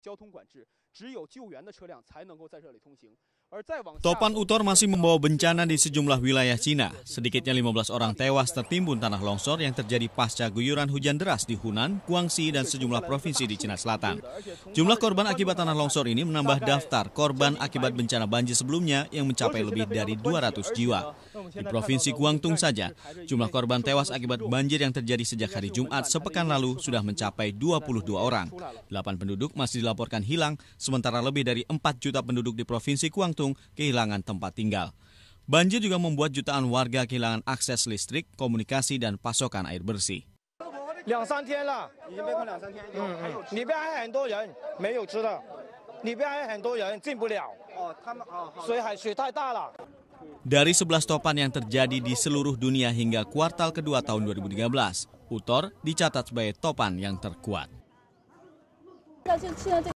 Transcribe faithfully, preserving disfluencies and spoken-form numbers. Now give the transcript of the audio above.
Topan Utor masih membawa bencana di sejumlah wilayah Cina. Sedikitnya lima belas orang tewas tertimbun tanah longsor yang terjadi pasca guyuran hujan deras di Hunan, Guangxi, dan sejumlah provinsi di Cina Selatan. Jumlah korban akibat tanah longsor ini menambah daftar korban akibat bencana banjir sebelumnya yang mencapai lebih dari dua ratus jiwa. Di Provinsi Guangdong saja, jumlah korban tewas akibat banjir yang terjadi sejak hari Jumat sepekan lalu sudah mencapai dua puluh dua orang. delapan penduduk masih dilaporkan hilang, sementara lebih dari empat juta penduduk di Provinsi Guangdong kehilangan tempat tinggal. Banjir juga membuat jutaan warga kehilangan akses listrik, komunikasi, dan pasokan air bersih. Dari sebelas topan yang terjadi di seluruh dunia hingga kuartal kedua tahun dua ribu tiga belas, Utor dicatat sebagai topan yang terkuat.